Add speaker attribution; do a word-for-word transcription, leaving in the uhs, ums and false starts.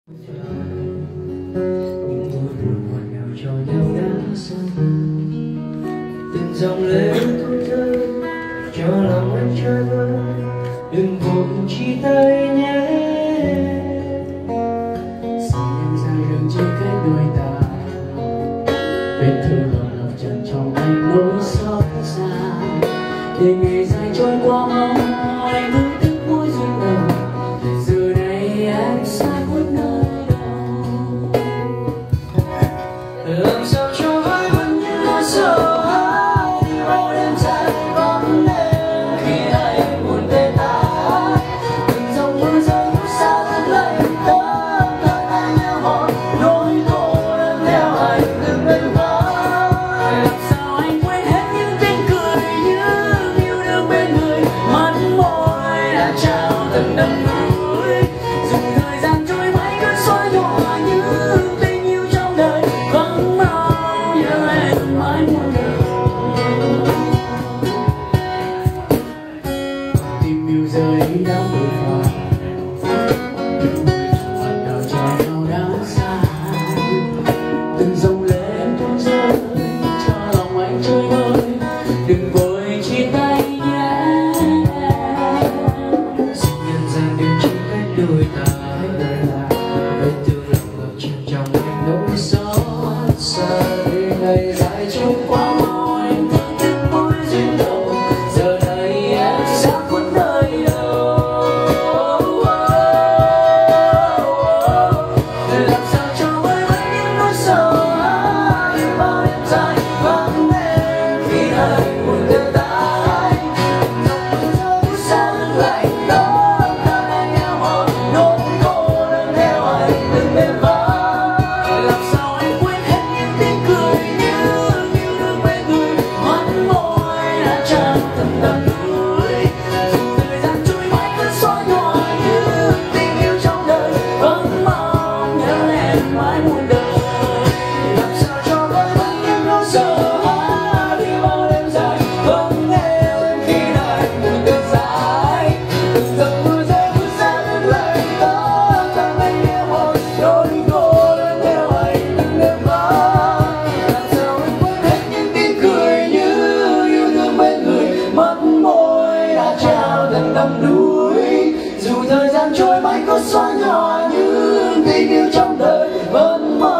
Speaker 1: những vui buồn ngọt ngào cho nhau đã xanh, từng dòng lệ tuôn rơi cho lòng anh chơi vơi, đừng vội chia tay nhé. Xin em ra đường trên cánh đôi ta, vết thương còn lòng trần trong anh nỗi xót xa, để ngày dài trôi qua mong anh thương tiếc mối duyên đầu. Giờ này em xa khuất nơi làm sao cho vơi bớt những nỗi sợ hãi, bao đêm dài vắng đêm khi anh buồn tê tái. Từng dòng mưa rơi phút xa vẫn lạnh tấm thân anh em hỏi nỗi khổ em theo anh từng bên vai. Làm sao anh quên hết những tiếng cười, những yêu đương bên người, mắt môi đã trao từng đắm đuối. Dùng thời gian trôi mãi cơn xóa nhòa những tình yêu trong đời, vắng mong nhớ em mãi muôn đời. Tình yêu giờ đây đã vội vàng, từng người mặt đào cho nhau đã xa, từng dòng lệ em tuôn rơi cho lòng anh trôi vơi, đừng vội chia tay nhé. Xin nhân gian đừng chung cách đôi ta, vết thương lòng ngập chìm trong anh nỗi xót xa, để ngày dài trôi qua mau anh thương tiếc mối duyên đầu. Giờ này em xa khuất nơi đâu, làm sao cho vơi bớt những nỗi sợ hãi, bao đêm dài vắng đêm khi anh buồn tê tái. Dòng mưa rơi phút xa vẫn lạnh tấm thân anh em hỏi nỗi khổ đang theo anh từng đêm vắng. Làm sao anh quên hết những tiếng cười, những yêu đương bên người, mắt môi đã trao từng đắm đuối. Dùng thời gian trôi mãi cơn xóa nhòa những tình yêu trong đời, vắng mong nhớ em mãi muôn đời. Làm sao cho vơi bớt những nỗi sợ hãi, vì bao đêm dài vắng em khi anh buồn tê tái. Từng dòng mưa rơi phút xa vẫn lạnh tấm thân anh em hỏi nỗi khổ đang theo anh từng đêm vắng. Làm sao anh quên hết những tiếng cười, những yêu thương bên người, mắt môi đã trao từng đắm đuối. Dù thời gian trôi mãi có xóa nhòa những tình yêu trong đời, vẫn mong